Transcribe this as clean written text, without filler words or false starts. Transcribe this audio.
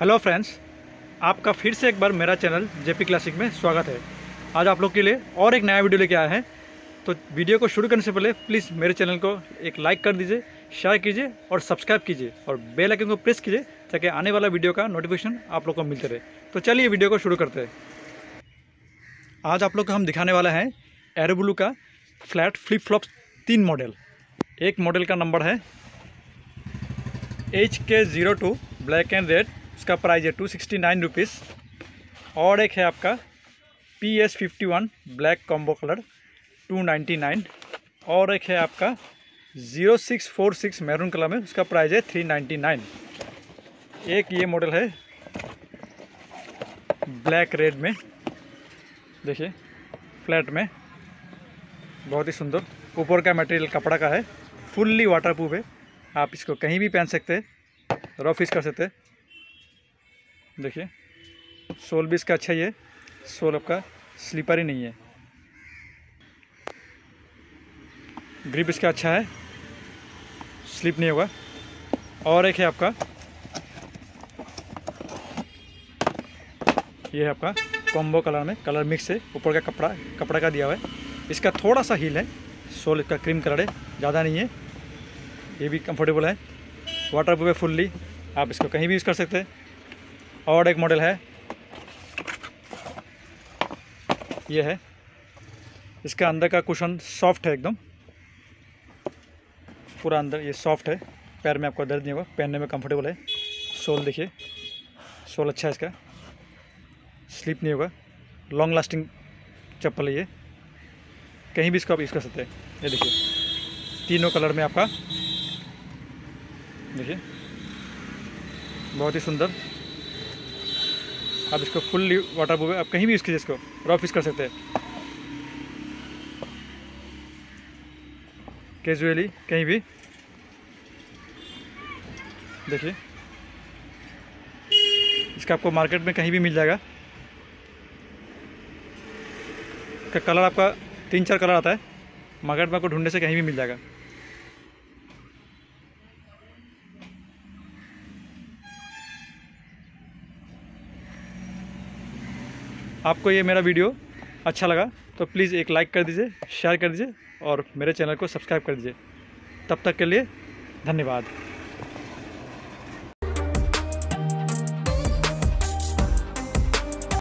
Hello friends, आपका फिर से एक बार मेरा चैनल जेपी क्लासिक में स्वागत है। आज आप लोग के लिए और एक नया वीडियो लेके आए हैं। तो वीडियो को शुरू करने से पहले प्लीज़ मेरे चैनल को एक लाइक कर दीजिए, शेयर कीजिए और सब्सक्राइब कीजिए और बेल आइकन को प्रेस कीजिए ताकि आने वाला वीडियो का नोटिफिकेशन आप लोग को मिलते रहे। तो चलिए वीडियो को शुरू करते हैं। आज आप लोग को हम दिखाने वाला है एरोब्लू का फ्लैट फ्लिप फ्लॉप 3 मॉडल। एक मॉडल का नंबर है HK02 ब्लैक एंड रेड, उसका प्राइस है 269 रुपीज़। और एक है आपका PS51 ब्लैक कॉम्बो कलर 299। और एक है आपका 0646 मैरून कलर में, उसका प्राइस है 399। एक ये मॉडल है ब्लैक रेड में, देखिए फ्लैट में, बहुत ही सुंदर। ऊपर का मटेरियल कपड़ा का है, फुल्ली वाटरप्रूफ है। आप इसको कहीं भी पहन सकते हैं, रफ यूज़ कर सकते हैं। देखिए सोल भी इसका अच्छा ही है, सोल आपका स्लीपर ही नहीं है। ग्रिप इसका अच्छा है, स्लिप नहीं होगा। और एक है आपका ये है आपका कॉम्बो कलर में, कलर मिक्स है। ऊपर का कपड़ा का दिया हुआ है। इसका थोड़ा सा हील है, सोल इसका क्रीम कलर है, ज़्यादा नहीं है। ये भी कंफर्टेबल है, वाटरप्रूफ है फुल्ली, आप इसको कहीं भी यूज़ कर सकते हैं। और एक मॉडल है, ये है। इसका अंदर का कुशन सॉफ्ट है, एकदम पूरा अंदर ये सॉफ्ट है। पैर में आपको दर्द नहीं होगा, पहनने में कंफर्टेबल है। सोल देखिए, सोल अच्छा है इसका, स्लिप नहीं होगा। लॉन्ग लास्टिंग चप्पल है ये, कहीं भी इसको आप यूज़ कर सकते हैं। ये देखिए तीनों कलर में आपका, देखिए बहुत ही सुंदर। आप इसको फुल्ली वाटरप्रूफ है, आप कहीं भी यूज़ कीजिए, इसको रफ यूज़ कर सकते हैं, कैजुअली कहीं भी। देखिए इसका आपको मार्केट में कहीं भी मिल जाएगा। इसका कलर आपका 3-4 कलर आता है, मार्केट में आपको ढूंढने से कहीं भी मिल जाएगा। आपको ये मेरा वीडियो अच्छा लगा तो प्लीज़ एक लाइक कर दीजिए, शेयर कर दीजिए और मेरे चैनल को सब्सक्राइब कर दीजिए। तब तक के लिए धन्यवाद।